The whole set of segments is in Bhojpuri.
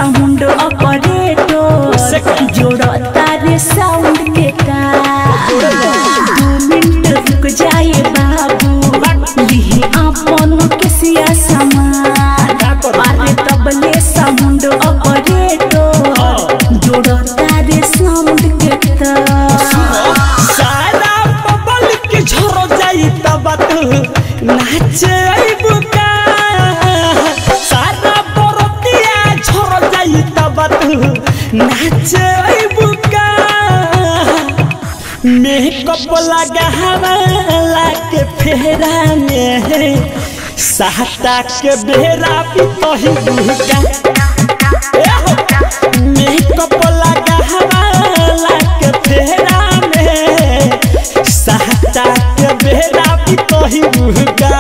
साउंड ऑपरेटर जोड़ता रे साउंड के का 2 मिनट रुक जाए बाबू लिही अपन के सिया सामान अरे तबले साउंड ऑपरेटर जोड़ता रे साउंड के का सारा बबल के झरो जाई तब नाचे बुका सारा बरतिया झरो जाई तब नाचे बुका मेकअप लगावला के फेरा में सहता के बेरा भी तही बुका मेकअप लगावला के फेरा में सहता के बेरा भी तही बुका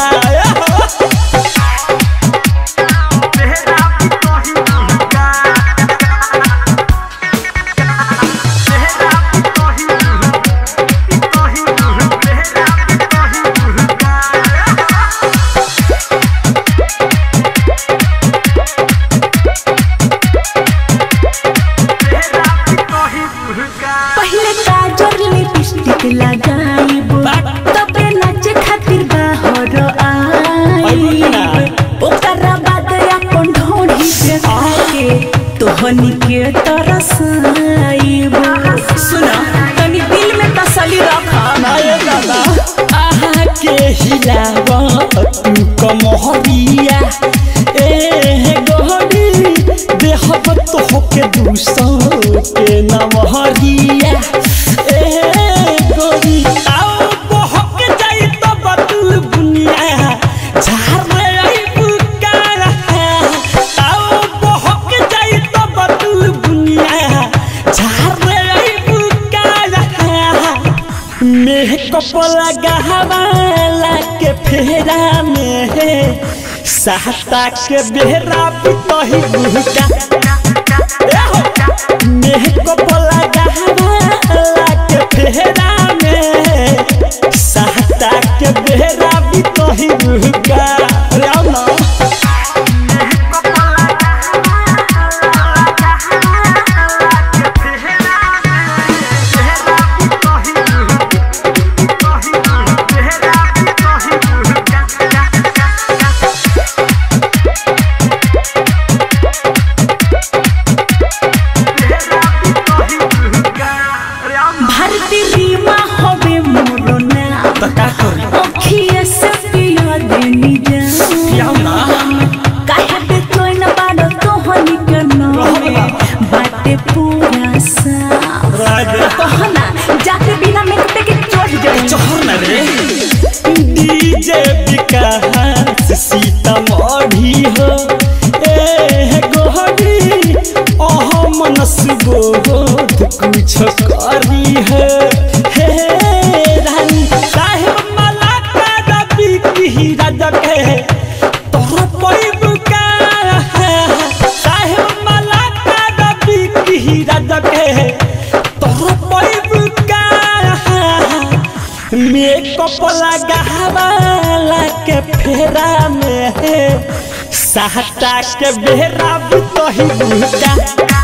पहले काजल लिपस्टिक लगाइब तबे नाचे खातिर बाहर आइब ओकरा बाद अपन ढोढ़ी पे आके तोहनी के तरसाइब सुना तनी दिल में तसल्ली रखा नाये दादा आहा के हिलावा तू कमहरिया ए गोहरी देहब तो होके दूसो के नमहरिया ए गोरी आओ बहक जाई तो बतल बुनिया झार रे आई बुका आओ बहक जाई तो बतल बुनिया झार रे आई बुका मेकअप लगावला के फेरा में सहता के बेरा भी तही बुका मेकअप लगावला के फेरा में सहता के बेरा भी तही बुका रे ना भारती रीमा होवे मोरो ना तो का करी ओखिए से पिया देनी जा पियाओ ना काहे पे कोई न बाड़ो तोहनी के नामे बाटे पूरा सा कहना जाके बिना मेकअप के चढ़ जाए चहर ना रे डीजे विकास सीतामढ़ी हो ए गोहरी ओह मनस बोध कुछ करी है हे रानी साहेब मला का रवि की राजा के तोर पैबुका साहेब मला का रवि की राजा के तोर पैबुका मेकअप लगावला के फेरा में सहता के बेरा भी तही बुका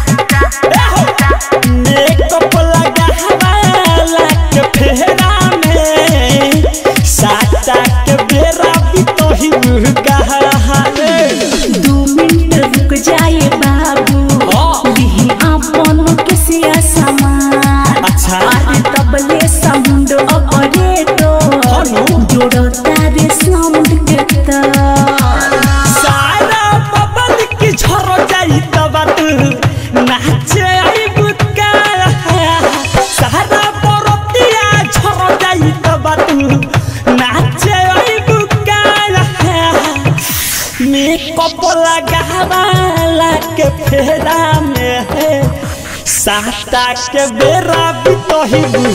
मेकअप लगावला के फेरा में सहता के बेरा भी तही बुका 2 मिनट रुक जाए बाबू लिही अपन के सिया सामान अच्छा अरे तबले साउंड ऑपरेटर जोड़ता रे साउंड के तार सारा बबल की झरो जाई तब नाचे आई बुका सारा बरतिया झरो जाई तब नाचे आई बुका मेकअप लगावला के फेरा में सहता के बेरा भी तही